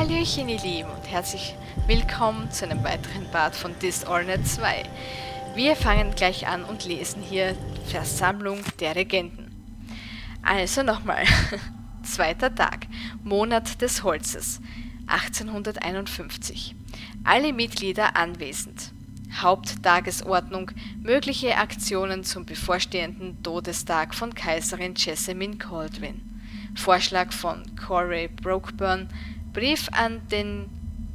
Hallöchen ihr Lieben und herzlich willkommen zu einem weiteren Part von Dishonored 2. Wir fangen gleich an und lesen hier Versammlung der Regenten. Also nochmal, zweiter Tag, Monat des Holzes, 1851. Alle Mitglieder anwesend. Haupttagesordnung, mögliche Aktionen zum bevorstehenden Todestag von Kaiserin Jessamine Caldwin. Vorschlag von Corey Brockburn, Brief an den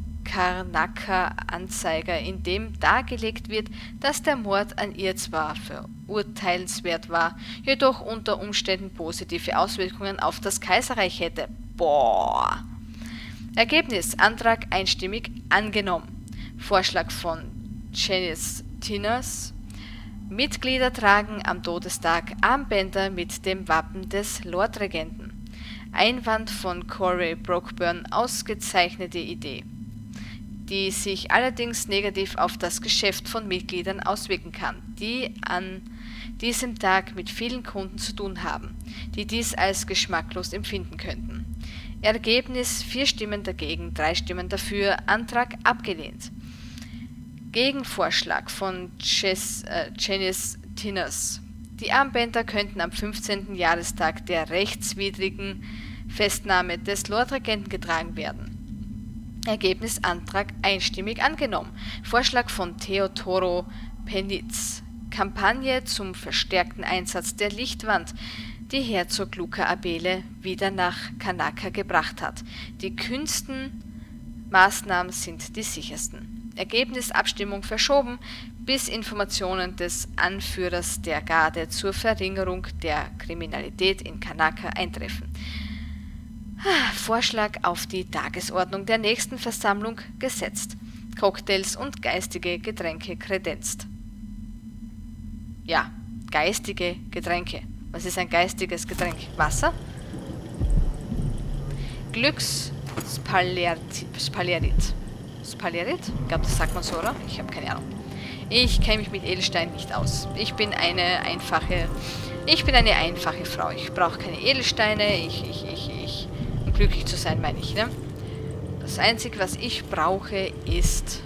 Karnaca-Anzeiger, in dem dargelegt wird, dass der Mord an ihr zwar verurteilenswert war, jedoch unter Umständen positive Auswirkungen auf das Kaiserreich hätte. Boah! Ergebnis: Antrag einstimmig angenommen. Vorschlag von Janice Tinners: Mitglieder tragen am Todestag Armbänder mit dem Wappen des Lordregenten. Einwand von Corey Brockburn: ausgezeichnete Idee, die sich allerdings negativ auf das Geschäft von Mitgliedern auswirken kann, die an diesem Tag mit vielen Kunden zu tun haben, die dies als geschmacklos empfinden könnten. Ergebnis: 4 Stimmen dagegen, 3 Stimmen dafür, Antrag abgelehnt. Gegenvorschlag von Janice Tinners: Die Armbänder könnten am 15. Jahrestag der rechtswidrigen Festnahme des Lordregenten getragen werden. Ergebnis: Antrag einstimmig angenommen. Vorschlag von Teodoro Penitz: Kampagne zum verstärkten Einsatz der Lichtwand, die Herzog Luca Abele wieder nach Karnaca gebracht hat. Die kühnsten Maßnahmen sind die sichersten. Ergebnis: Abstimmung verschoben, bis Informationen des Anführers der Garde zur Verringerung der Kriminalität in Karnaca eintreffen. Vorschlag auf die Tagesordnung der nächsten Versammlung gesetzt. Cocktails und geistige Getränke kredenzt. Ja, geistige Getränke. Was ist ein geistiges Getränk? Wasser? Glücksspalierit. Spalierit? Ich glaube, das sagt man so, oder? Ich habe keine Ahnung. Ich kenne mich mit Edelsteinen nicht aus. Ich bin eine einfache Frau. Ich brauche keine Edelsteine. Um glücklich zu sein, meine ich, ne? Das Einzige, was ich brauche, ist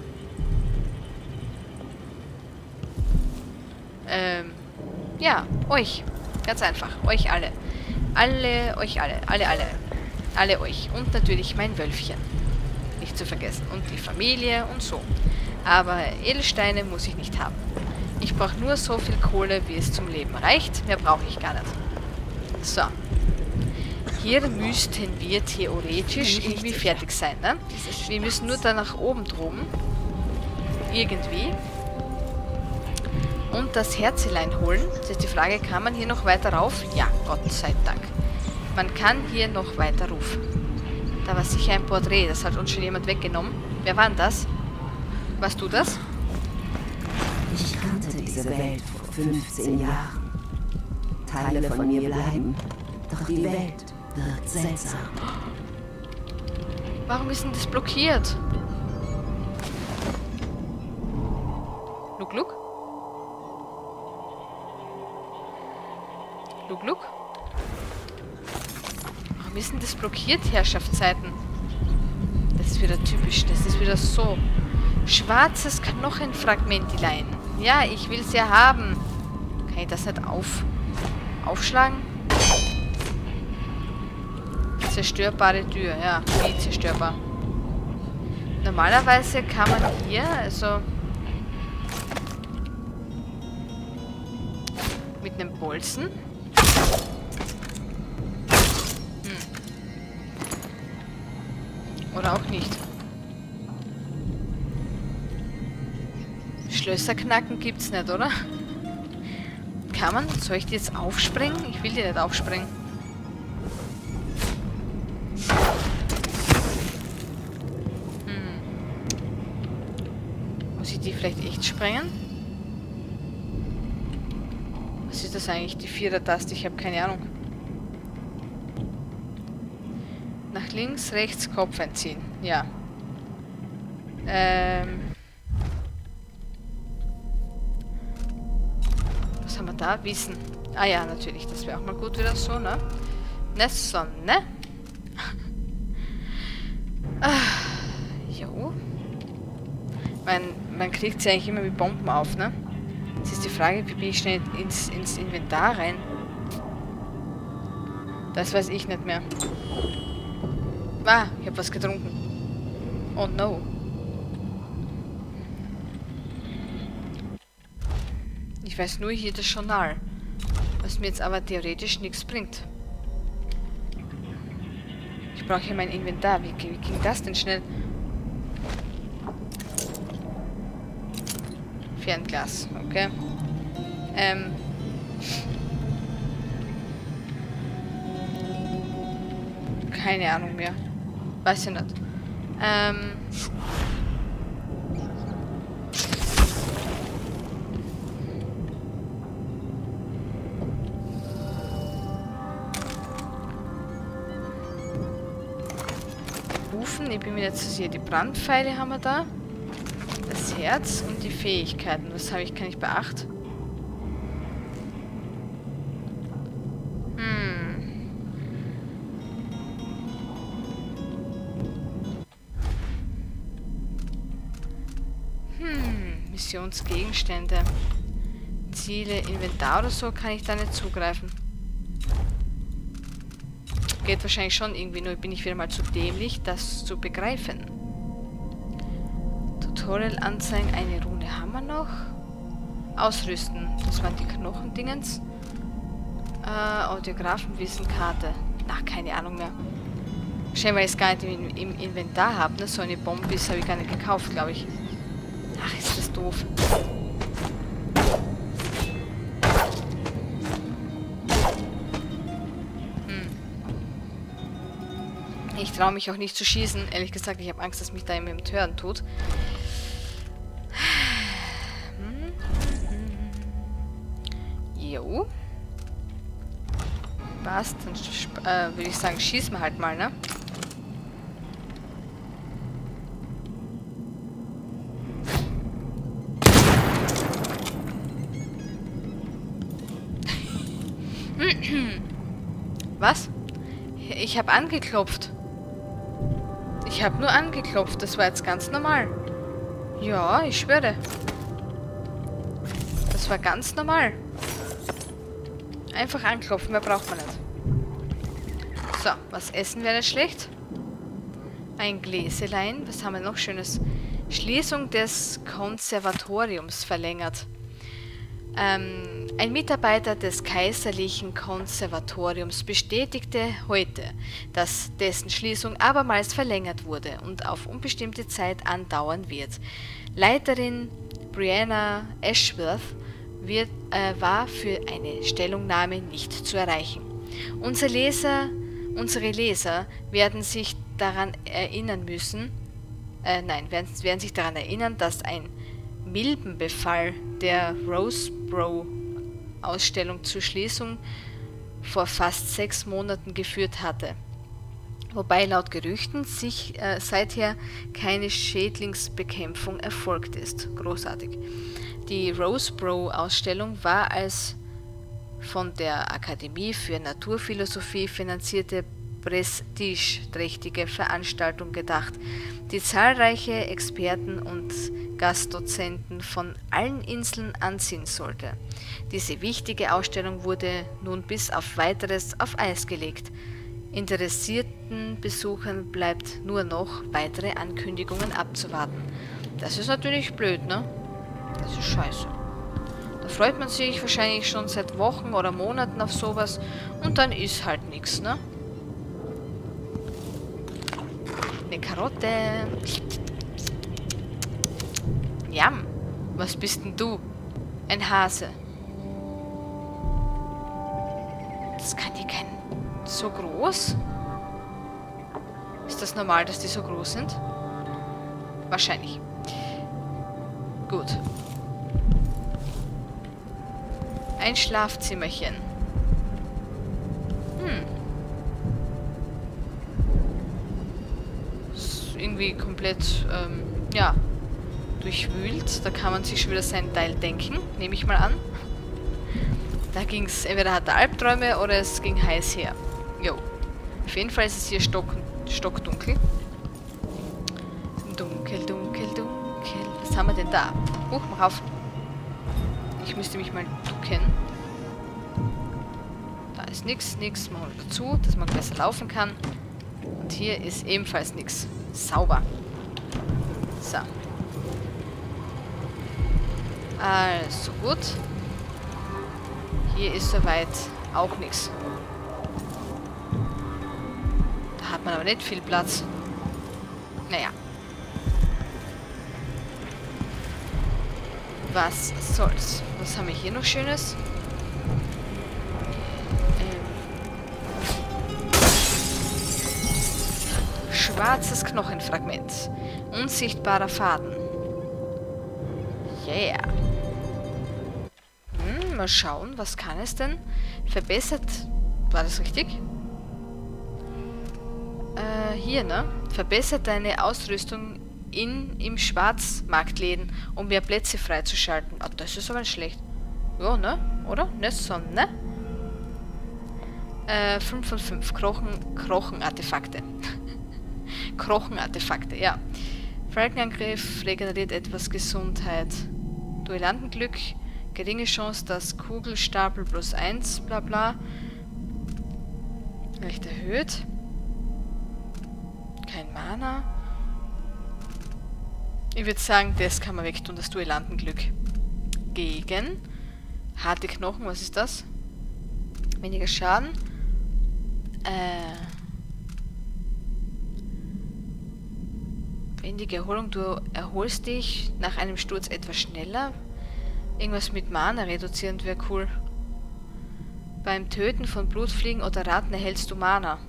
ja, euch. Ganz einfach. Euch alle. Euch alle. Alle euch. Und natürlich mein Wölfchen. Nicht zu vergessen. Und die Familie und so. Aber Edelsteine muss ich nicht haben. Ich brauche nur so viel Kohle, wie es zum Leben reicht. Mehr brauche ich gar nicht. So. Hier müssten wir theoretisch irgendwie fertig sein, ne? Wir müssen nur da nach oben droben. Irgendwie. Und das Herzelein holen. Das ist die Frage, kann man hier noch weiter rauf? Ja, Gott sei Dank. Man kann hier noch weiter rufen. Da war sicher ein Porträt, das hat uns schon jemand weggenommen. Wer war denn das? Warst du das? Ich kannte diese Welt vor 15 Jahren. Teile von mir bleiben, doch die Welt wird seltsam. Warum ist denn das blockiert? Look, look. Look, look. Warum ist denn das blockiert, Herrschaftszeiten? Das ist wieder typisch. Das ist wieder so. Schwarzes Knochenfragmentilein. Ja, ich will es ja haben. Kann ich das nicht aufschlagen? Zerstörbare Tür. Ja, wie zerstörbar. Normalerweise kann man hier, also mit einem Bolzen. Oder auch nicht. Schlösser knacken gibt's nicht, oder? Kann man? Soll ich die jetzt aufspringen? Ich will die nicht aufspringen. Muss ich die vielleicht echt sprengen? Was ist das eigentlich? Die 4er-Taste? Ich habe keine Ahnung. Nach links, rechts, Kopf einziehen. Ja. Was haben wir da? Wissen. Ah ja, natürlich. Das wäre auch mal gut wieder so, ne? Ne, so, ne? Jo. Man kriegt sie eigentlich immer mit Bomben auf, ne? Jetzt ist die Frage, wie bin ich schnell ins Inventar rein? Das weiß ich nicht mehr. Ah, ich habe was getrunken. Oh no. Ich weiß nur hier das Journal. Was mir jetzt aber theoretisch nichts bringt. Ich brauche hier mein Inventar. Wie ging das denn schnell? Fernglas, okay. Keine Ahnung mehr. Weiß ich nicht. Rufen, ich bin mir jetzt sicher. Die Brandpfeile haben wir da. Das Herz und die Fähigkeiten. Was habe ich, kann ich beachten? Missionsgegenstände. Ziele, Inventar oder so kann ich da nicht zugreifen. Geht wahrscheinlich schon irgendwie, nur bin ich wieder mal zu dämlich, das zu begreifen. Tutorial anzeigen, eine Rune haben wir noch. Ausrüsten, das waren die Knochendingens. Audiografenwissenkarte. Ach, keine Ahnung mehr. Wahrscheinlich, weil ich es gar nicht im Inventar habe, ne? So eine Bombe habe ich gar nicht gekauft, glaube ich. Ach, ist das doof. Ich traue mich auch nicht zu schießen. Ehrlich gesagt, ich habe Angst, dass mich da jemand hören tut. Jo. Passt. Dann würde ich sagen, schießen wir halt mal, ne? Was? Ich habe angeklopft. Ich habe nur angeklopft. Das war jetzt ganz normal. Ja, ich schwöre. Das war ganz normal. Einfach anklopfen, mehr braucht man nicht. So, was essen wäre schlecht? Ein Gläselein. Was haben wir noch Schönes? Schließung des Konservatoriums verlängert. Ein Mitarbeiter des Kaiserlichen Konservatoriums bestätigte heute, dass dessen Schließung abermals verlängert wurde und auf unbestimmte Zeit andauern wird. Leiterin Brianna Ashworth war für eine Stellungnahme nicht zu erreichen. Unsere Leser werden sich daran erinnern werden sich daran erinnern, dass ein Milbenbefall der Roseboro-Ausstellung zur Schließung vor fast 6 Monaten geführt hatte. Wobei laut Gerüchten seither keine Schädlingsbekämpfung erfolgt ist. Großartig. Die Roseboro-Ausstellung war als von der Akademie für Naturphilosophie finanzierte prestigeträchtige Veranstaltung gedacht, die zahlreiche Experten und Gastdozenten von allen Inseln anziehen sollte. Diese wichtige Ausstellung wurde nun bis auf Weiteres auf Eis gelegt. Interessierten Besuchern bleibt nur noch weitere Ankündigungen abzuwarten. Das ist natürlich blöd, ne? Das ist scheiße. Da freut man sich wahrscheinlich schon seit Wochen oder Monaten auf sowas und dann ist halt nichts, ne? Eine Karotte. Jam. Was bist denn du? Ein Hase. Das kann die kennen. So groß? Ist das normal, dass die so groß sind? Wahrscheinlich. Gut. Ein Schlafzimmerchen. Ist irgendwie komplett, ja, durchwühlt. Da kann man sich schon wieder seinen Teil denken, nehme ich mal an. Da ging es, entweder hat er Albträume oder es ging heiß her. Jo. Auf jeden Fall ist es hier stockdunkel. Dunkel, dunkel, dunkel. Was haben wir denn da? Mach auf. Ich müsste mich mal ducken. Da ist nichts. Machen wir dazu, dass man besser laufen kann. Und hier ist ebenfalls nichts. Sauber. So. Also gut. Hier ist soweit auch nichts. Da hat man aber nicht viel Platz. Naja. Was soll's? Was haben wir hier noch Schönes? Schwarzes Knochenfragment. Unsichtbarer Faden. Yeah. Mal schauen, was kann es denn? Verbessert... War das richtig? Hier, ne? Verbessert deine Ausrüstung im Schwarzmarktläden, um mehr Plätze freizuschalten. Ah, das ist aber nicht schlecht. Ja, ne? Oder? Nicht so, ne? 5 von 5. Krochenartefakte. Krochenartefakte, ja. Falkenangriff regeneriert etwas Gesundheit. Duellantenglück. Geringe Chance, dass Kugelstapel +1, bla bla. Leicht erhöht. Kein Mana. Ich würde sagen, das kann man wegtun, das Duellantenglück. Gegen harte Knochen, was ist das? Weniger Schaden. Wendige Erholung, du erholst dich nach einem Sturz etwas schneller. Irgendwas mit Mana reduzierend wäre cool. Beim Töten von Blutfliegen oder Ratten erhältst du Mana.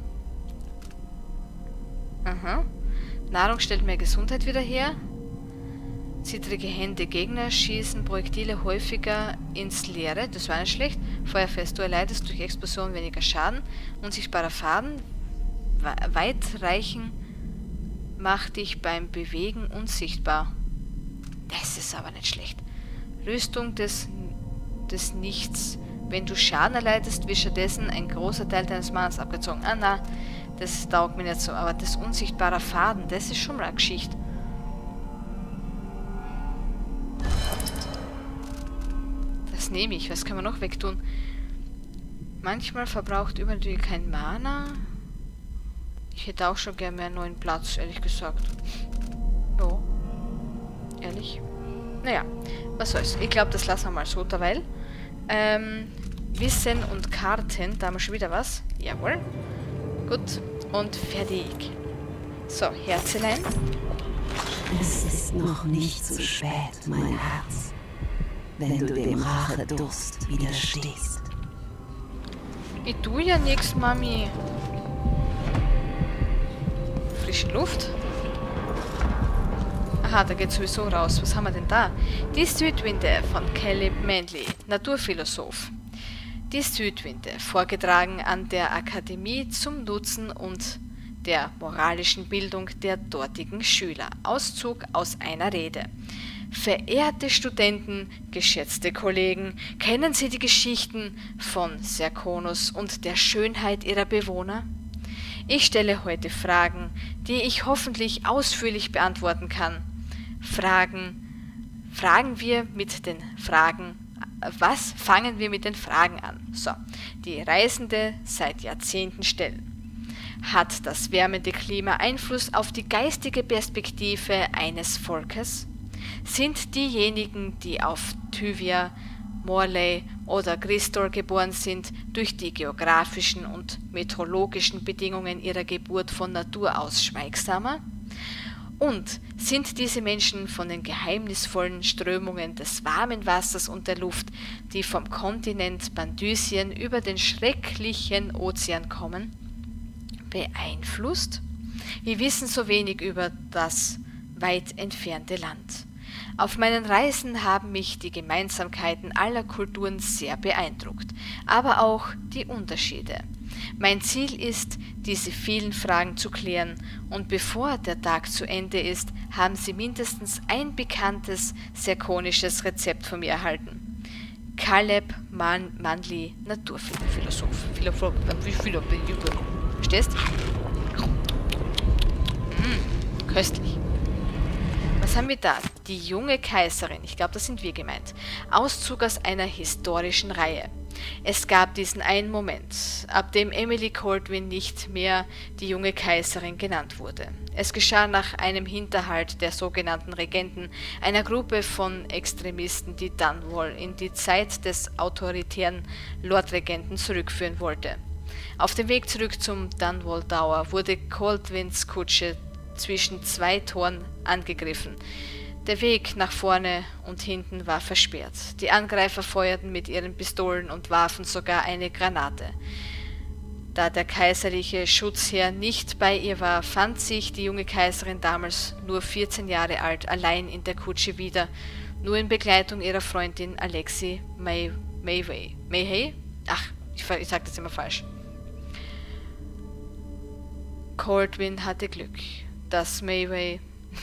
Aha. Nahrung stellt mehr Gesundheit wieder her. Zittrige Hände. Gegner schießen Projektile häufiger ins Leere. Das war nicht schlecht. Feuerfest. Du erleidest durch Explosion weniger Schaden. Unsichtbarer Faden. Weitreichen macht dich beim Bewegen unsichtbar. Das ist aber nicht schlecht. Rüstung des Nichts. Wenn du Schaden erleidest, wird stattdessen ein großer Teil deines Manas abgezogen. Ah, na, das taugt mir nicht so. Aber das unsichtbare Faden, das ist schon mal eine Geschichte. Das nehme ich. Was kann man noch wegtun? Manchmal verbraucht übernatürlich kein Mana. Ich hätte auch schon gerne mehr neuen Platz, ehrlich gesagt. Ja. Ehrlich. Naja, was soll's. Ich glaube, das lassen wir mal so derweil. Wissen und Karten, da haben wir schon wieder was. Jawohl. Gut. Und fertig. So, Herzelein. Es ist noch nicht zu spät, mein Herz. Wenn du dem Rachedurst widerstehst. Ich tue ja nichts, Mami. Frische Luft. Aha, da geht sowieso raus. Was haben wir denn da? Die Südwinde von Caleb Manley, Naturphilosoph. Die Südwinde, vorgetragen an der Akademie zum Nutzen und der moralischen Bildung der dortigen Schüler. Auszug aus einer Rede. Verehrte Studenten, geschätzte Kollegen, kennen Sie die Geschichten von Serkonus und der Schönheit ihrer Bewohner? Ich stelle heute Fragen, die ich hoffentlich ausführlich beantworten kann. Fangen wir mit den Fragen an? So, die Reisende seit Jahrzehnten stellen. Hat das wärmende Klima Einfluss auf die geistige Perspektive eines Volkes? Sind diejenigen, die auf Thyvia, Morley oder Gristor geboren sind, durch die geografischen und meteorologischen Bedingungen ihrer Geburt von Natur aus schweigsamer? Und sind diese Menschen von den geheimnisvollen Strömungen des warmen Wassers und der Luft, die vom Kontinent Bandysien über den schrecklichen Ozean kommen, beeinflusst? Wir wissen so wenig über das weit entfernte Land. Auf meinen Reisen haben mich die Gemeinsamkeiten aller Kulturen sehr beeindruckt, aber auch die Unterschiede. Mein Ziel ist, diese vielen Fragen zu klären, und bevor der Tag zu Ende ist, haben Sie mindestens ein bekanntes serkonisches Rezept von mir erhalten. Caleb Manley, Naturphilosoph. Verstehst? Köstlich. Was haben wir da? Die junge Kaiserin. Ich glaube, das sind wir gemeint. Auszug aus einer historischen Reihe. Es gab diesen einen Moment, ab dem Emily Kaldwin nicht mehr die junge Kaiserin genannt wurde. Es geschah nach einem Hinterhalt der sogenannten Regenten, einer Gruppe von Extremisten, die Dunwall in die Zeit des autoritären Lordregenten zurückführen wollte. Auf dem Weg zurück zum Dunwall Tower wurde Kaldwins Kutsche zwischen zwei Toren angegriffen. Der Weg nach vorne und hinten war versperrt. Die Angreifer feuerten mit ihren Pistolen und warfen sogar eine Granate. Da der kaiserliche Schutzherr nicht bei ihr war, fand sich die junge Kaiserin, damals nur 14 Jahre alt, allein in der Kutsche wieder, nur in Begleitung ihrer Freundin Alexei Mayhay? Ach, ich sag das immer falsch. Kaldwin hatte Glück, dass Mayhay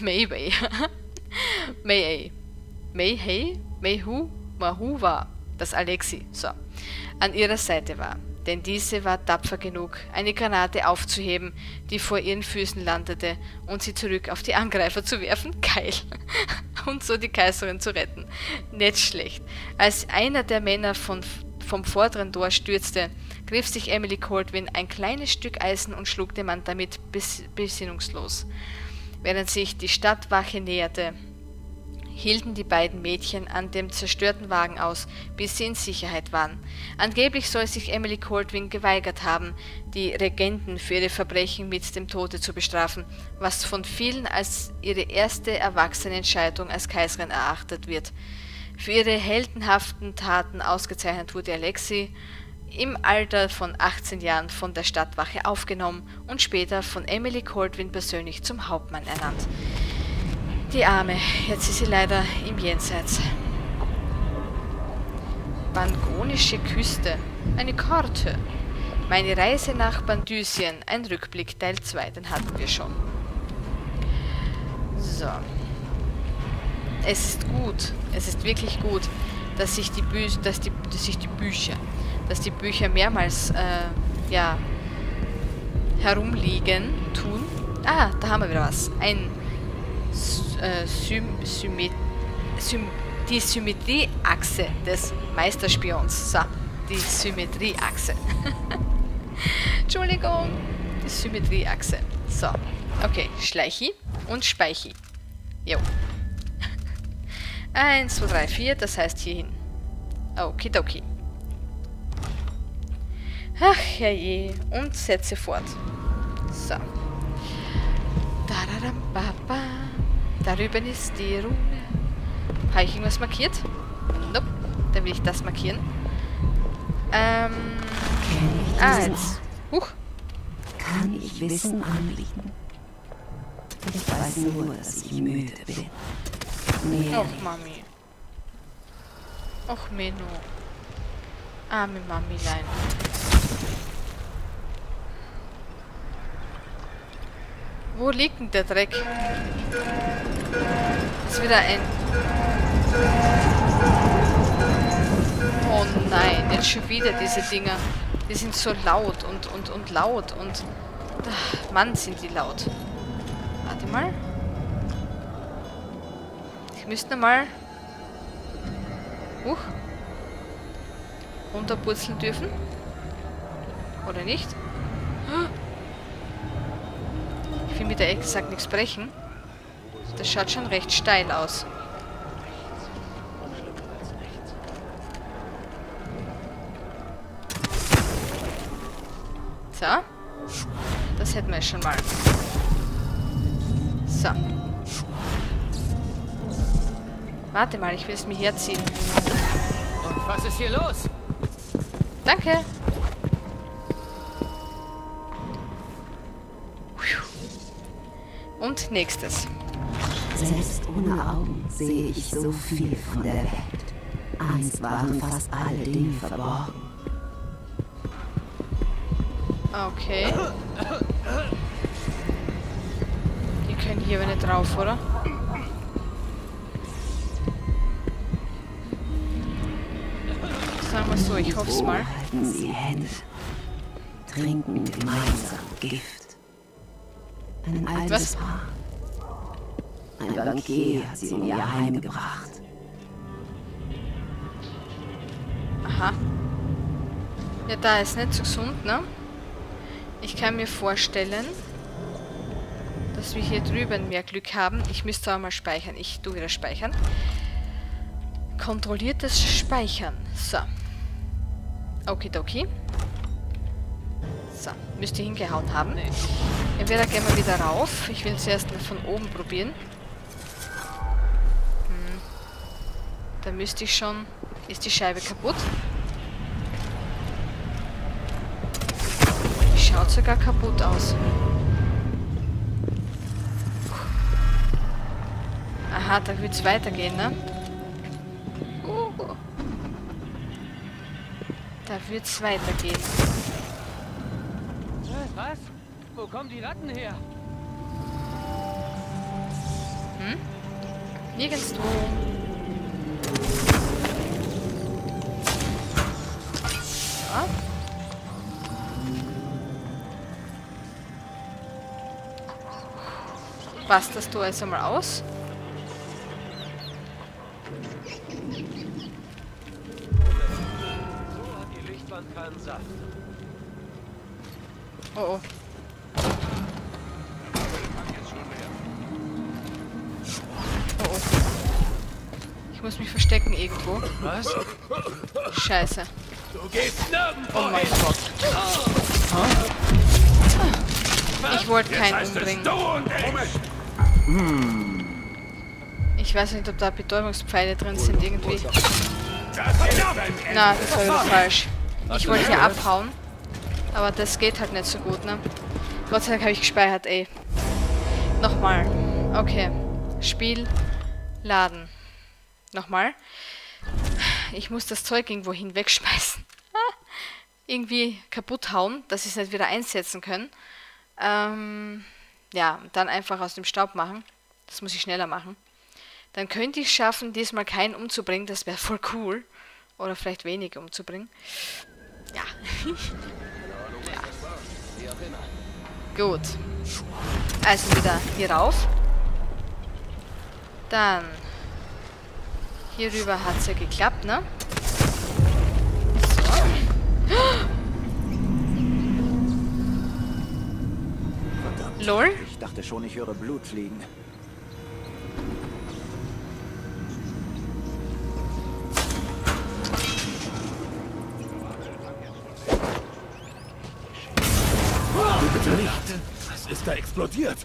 war, dass Alexei an ihrer Seite war, denn diese war tapfer genug, eine Granate aufzuheben, die vor ihren Füßen landete, und sie zurück auf die Angreifer zu werfen. Geil. Und so die Kaiserin zu retten. Nicht schlecht. Als einer der Männer vom vorderen Tor stürzte, griff sich Emily Kaldwin ein kleines Stück Eisen und schlug den Mann damit besinnungslos. Während sich die Stadtwache näherte, hielten die beiden Mädchen an dem zerstörten Wagen aus, bis sie in Sicherheit waren. Angeblich soll sich Emily Kaldwin geweigert haben, die Regenten für ihre Verbrechen mit dem Tode zu bestrafen, was von vielen als ihre erste erwachsene Entscheidung als Kaiserin erachtet wird. Für ihre heldenhaften Taten ausgezeichnet wurde Alexei im Alter von 18 Jahren von der Stadtwache aufgenommen und später von Emily Kaldwin persönlich zum Hauptmann ernannt. Die Arme, jetzt ist sie leider im Jenseits. Bangonische Küste, eine Karte. Meine Reise nach Bandysien, ein Rückblick, Teil 2, den hatten wir schon. So. Es ist gut, es ist wirklich gut, dass sich die Bücher mehrmals herumliegen tun. Ah, da haben wir wieder was. Die Symmetrieachse des Meisterspions. So, die Symmetrieachse. Entschuldigung, die Symmetrieachse. So, okay, Schleichi und Speichi. Jo. 1, 2, 3, 4, das heißt hierhin. Okidoki. Ach, herrje. Und setze fort. So. Da drüben ist die Rune. Habe ich irgendwas markiert? Nope. Dann will ich das markieren. Jetzt. Huch. Kann ich Wissen anbieten? Ich weiß nur, dass ich müde bin. Och, Mami. Och, Menno. Arme Mamilein. Wo liegt denn der Dreck? Ist wieder ein... Oh nein, jetzt schon wieder diese Dinger. Die sind so laut und laut und... Ach, Mann, sind die laut. Warte mal. Ich müsste mal... runterpurzeln dürfen. Oder nicht? Ich will mit der exakt nichts brechen. Das schaut schon recht steil aus. So. Das hätten wir schon mal. So. Warte mal, ich will es mir herziehen. Und was ist hier los? Danke. Und nächstes. Selbst ohne Augen sehe ich so viel von der Welt. Einst waren fast alle Dinge verborgen. Okay. Die können hier aber nicht drauf, oder? Sagen wir so, ich hoffe es mal. Halten Sie Hände. Trinken gemeinsam Gift. Ein altes Paar. Ein Bankier hat sie in ihr Heim gebracht. Aha. Ja, da ist nicht so gesund, ne? Ich kann mir vorstellen, dass wir hier drüben mehr Glück haben. Ich müsste aber mal speichern. Ich tue wieder speichern. Kontrolliertes Speichern. So. Okidoki. So, müsste hingehauen haben. Entweder gehen wir wieder rauf. Ich will es erst mal von oben probieren. Da müsste ich schon... Ist die Scheibe kaputt? Die schaut sogar kaputt aus. Aha, da wird es weitergehen, ne? Da wird es weitergehen. Was? Wo kommen die Ratten her? Hm? Nirgendwo. So. Passt das du also mal aus? Keinen Saft. Oh oh. Oh oh. Ich muss mich verstecken irgendwo. Was? Scheiße. Du gehst nirgendwo. Oh mein Gott. Ich wollte keinen umbringen. Ich weiß nicht, ob da Betäubungspfeile drin sind irgendwie. Na, das war wieder falsch. Ich wollte hier abhauen. Aber das geht halt nicht so gut, ne? Gott sei Dank habe ich gespeichert, ey. Nochmal. Okay. Spiel. Laden. Nochmal. Ich muss das Zeug irgendwo hinwegschmeißen. Irgendwie kaputt hauen, dass ich es nicht wieder einsetzen können. Ja, dann einfach aus dem Staub machen. Das muss ich schneller machen. Dann könnte ich es schaffen, diesmal keinen umzubringen. Das wäre voll cool. Oder vielleicht wenige umzubringen. Ja. Ja. Gut. Also wieder hier rauf. Dann. Hier rüber hat es ja geklappt, ne? So. LOL. Ich dachte schon, ich höre Blut fliegen. Bitte nicht. Was ist da explodiert?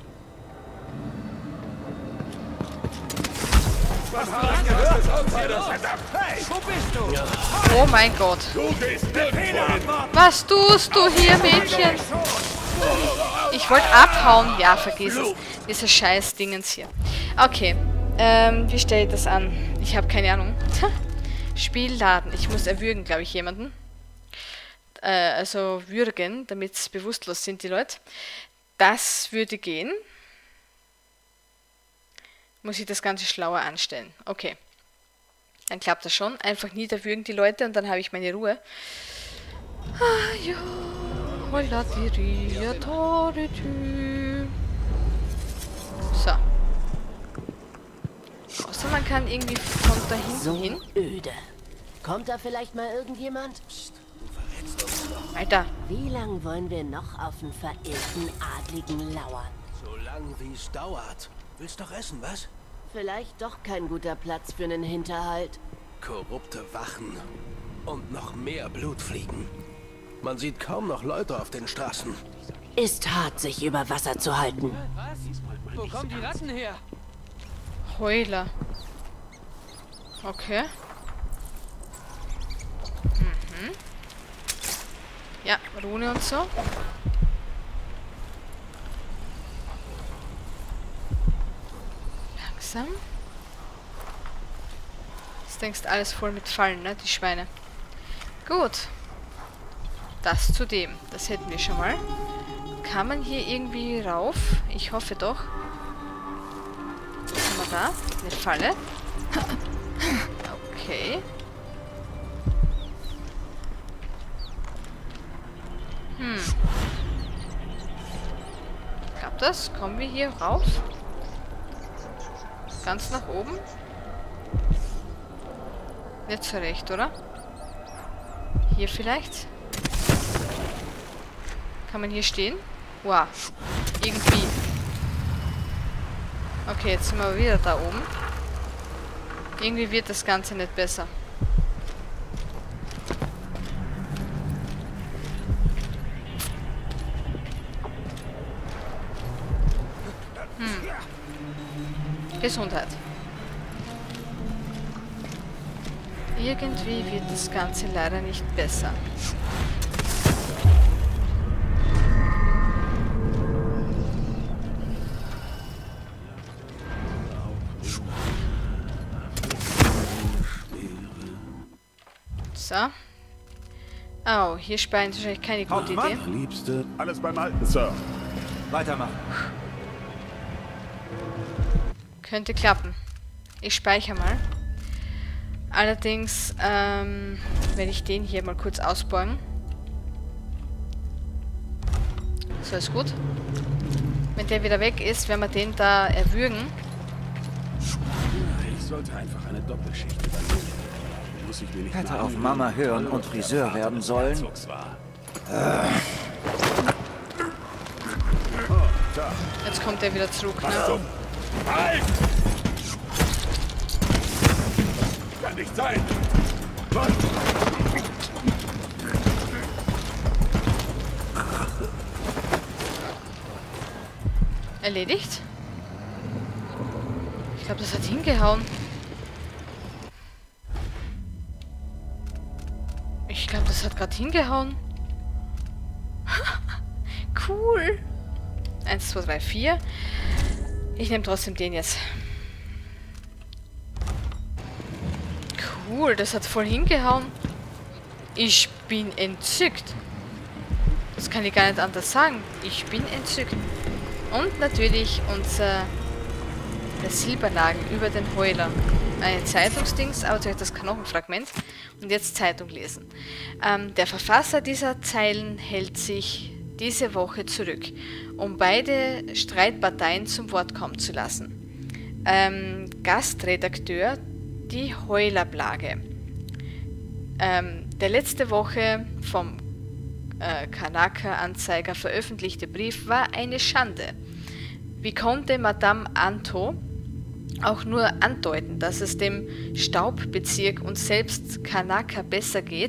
Was war das gehört? Hey, wo bist du? Oh mein Gott. Du gehst nirgendwo hin. Was tust du hier, Mädchen? Ich wollte abhauen. Ja, vergiss es. Diese scheiß Dingens hier. Okay. Wie stelle ich das an? Ich habe keine Ahnung. Spiel laden. Ich muss erwürgen, glaube ich, jemanden. Also würgen, damit es bewusstlos sind, die Leute. Das würde gehen. Muss ich das Ganze schlauer anstellen. Okay. Dann klappt das schon. Einfach niederwürgen die Leute und dann habe ich meine Ruhe. Ah, ja. So. Außer man kann irgendwie von da hinten So hin. öde. Kommt da vielleicht mal irgendjemand? Alter. Wie lang wollen wir noch auf den verirrten Adligen lauern? So lang wie es dauert. Willst doch essen, was? Vielleicht doch kein guter Platz für einen Hinterhalt. Korrupte Wachen. Und noch mehr Blutfliegen. Man sieht kaum noch Leute auf den Straßen. Ist hart, sich über Wasser zu halten. Was? Wo kommen die Ratten her? Heuler. Okay. Ja, Rune und so. Langsam. Das denkst alles voll mit Fallen, ne? Die Schweine. Gut. Das zu dem. Das hätten wir schon mal. Kann man hier irgendwie rauf? Ich hoffe doch. Was haben wir da? Eine Falle. Okay. Klappt das? Kommen wir hier rauf? Ganz nach oben? Nicht so recht, oder? Hier vielleicht? Kann man hier stehen? Wow. Irgendwie. Okay, jetzt sind wir wieder da oben. Irgendwie wird das Ganze nicht besser. Gesundheit. Irgendwie wird das Ganze leider nicht besser. So. Oh, hier speichern ist wahrscheinlich keine gute Idee. Liebste. Alles beim Alten, Sir. Weitermachen. Könnte klappen. Ich speichere mal. Allerdings werde ich den hier mal kurz ausborgen. So, ist gut. Wenn der wieder weg ist, werden wir den da erwürgen. Ich sollte einfach eine Doppelschicht übernehmen. Muss ich mir nicht Hätte auf Mama hören und Friseur werden sollen. Jetzt kommt er wieder zurück, ne? Halt! Kann nicht sein! Erledigt? Ich glaube, das hat hingehauen. Ich glaube, das hat gerade hingehauen. Cool. 1, 2, 3, 4. Ich nehme trotzdem den jetzt. Cool, das hat voll hingehauen. Ich bin entzückt. Das kann ich gar nicht anders sagen. Ich bin entzückt. Und natürlich der Silbernagel über den Heuler. Eine Zeitungsdings, aber zuerst das Knochenfragment. Und jetzt Zeitung lesen. Der Verfasser dieser Zeilen hält sich diese Woche zurück, um beide Streitparteien zum Wort kommen zu lassen. Gastredakteur, die Heulerplage. Der letzte Woche vom Kanaka-Anzeiger veröffentlichte Brief war eine Schande. Wie konnte Madame Anto auch nur andeuten, dass es dem Staubbezirk und selbst Kanaka besser gehe,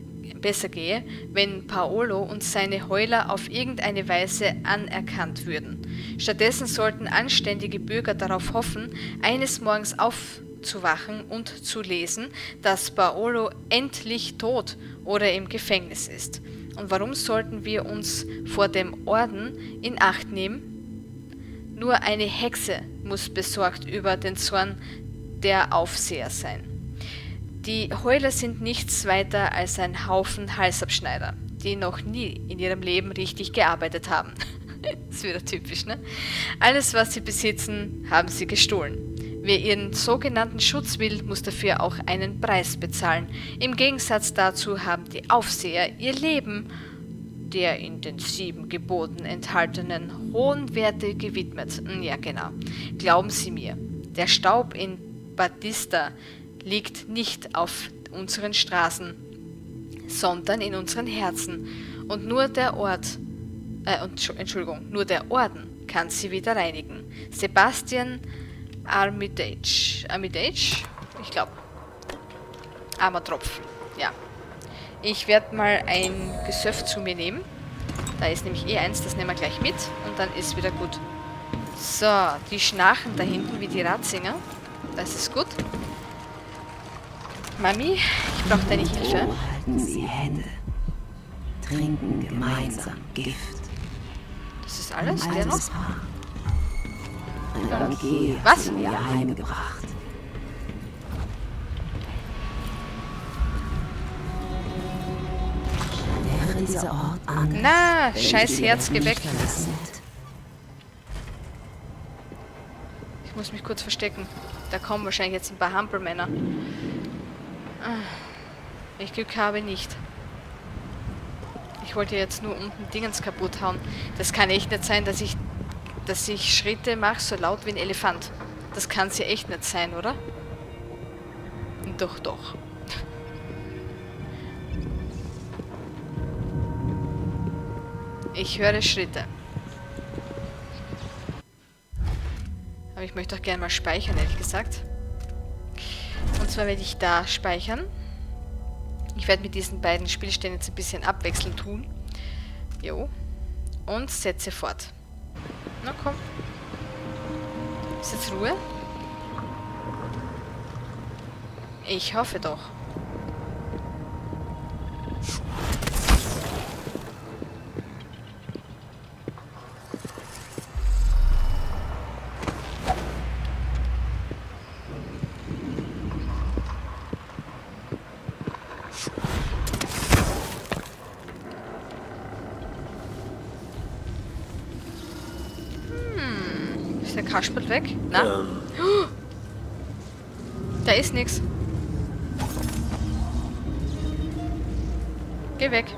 wenn Paolo und seine Heuler auf irgendeine Weise anerkannt würden. Stattdessen sollten anständige Bürger darauf hoffen, eines Morgens aufzuwachen und zu lesen, dass Paolo endlich tot oder im Gefängnis ist. Und warum sollten wir uns vor dem Orden in Acht nehmen? Nur eine Hexe muss besorgt über den Zorn der Aufseher sein. Die Heuler sind nichts weiter als ein Haufen Halsabschneider, die noch nie in ihrem Leben richtig gearbeitet haben. Das ist wieder typisch, ne? Alles, was sie besitzen, haben sie gestohlen. Wer ihren sogenannten Schutz will, muss dafür auch einen Preis bezahlen. Im Gegensatz dazu haben die Aufseher ihr Leben der in den 7 Geboten enthaltenen hohen Werte gewidmet. Ja, genau. Glauben Sie mir, der Staub in Batista liegt nicht auf unseren Straßen, sondern in unseren Herzen. Und nur der nur der Orden kann sie wieder reinigen. Sebastian Armitage? Ich glaube. Armer Tropf. Ja. Ich werde mal ein Gesöff zu mir nehmen. Da ist nämlich eins, das nehmen wir gleich mit. Und dann ist wieder gut. So, die schnarchen da hinten wie die Ratzinger. Das ist gut. Mami, ich brauche deine Hilfe. Halten Sie Hände. Trinken gemeinsam Gift. Das ist alles? Ein Der noch? altes Paar. Ein Bankier Was? hat sie mir heimgebracht. Wäre dieser Ort anders, Na, wenn ich scheiß die Herz, Welt geh weg. nicht verlassen hätte? Ich muss mich kurz verstecken. Da kommen wahrscheinlich jetzt ein paar Hampelmänner. Ich Glück habe nicht. Ich wollte jetzt nur unten Dingens kaputt hauen. Das kann echt nicht sein, dass ich Schritte mache, so laut wie ein Elefant. Das kann es ja echt nicht sein, oder? Doch, doch. Ich höre Schritte. Aber ich möchte auch gerne mal speichern, ehrlich gesagt. Und zwar werde ich da speichern. Ich werde mit diesen beiden Spielständen jetzt ein bisschen abwechselnd tun. Jo. Und setze fort. Na komm. Ist jetzt Ruhe? Ich hoffe doch. Ist der Kasperl weg? Na? Da ist nichts. Geh weg.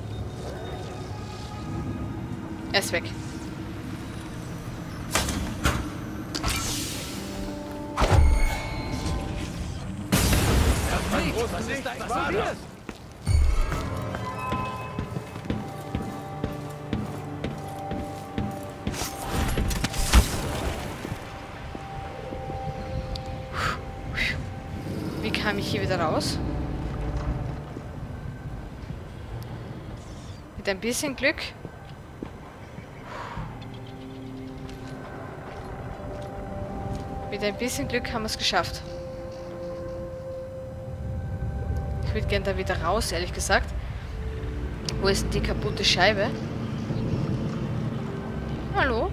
Er ist weg. Was ist da explodiert? Wie kam ich hier wieder raus? Mit ein bisschen Glück. Mit ein bisschen Glück haben wir es geschafft. Ich würde gerne da wieder raus, ehrlich gesagt. Wo ist denn die kaputte Scheibe? Hallo?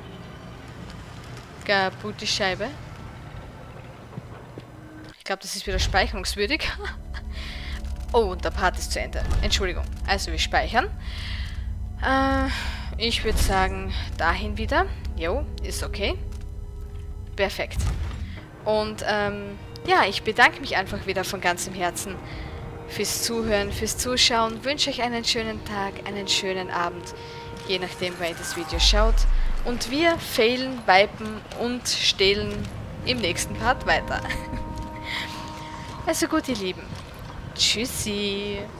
Kaputte Scheibe. Ich glaube, das ist wieder speicherungswürdig. Oh, und der Part ist zu Ende. Entschuldigung. Also, wir speichern. Ich würde sagen, dahin wieder. Jo, ist okay. Perfekt. Und, ja, ich bedanke mich einfach wieder von ganzem Herzen fürs Zuhören, fürs Zuschauen. Wünsche euch einen schönen Tag, einen schönen Abend, je nachdem, wer ihr das Video schaut. Und wir failen, wipen und stehlen im nächsten Part weiter. Also gut, ihr Lieben. Tschüssi.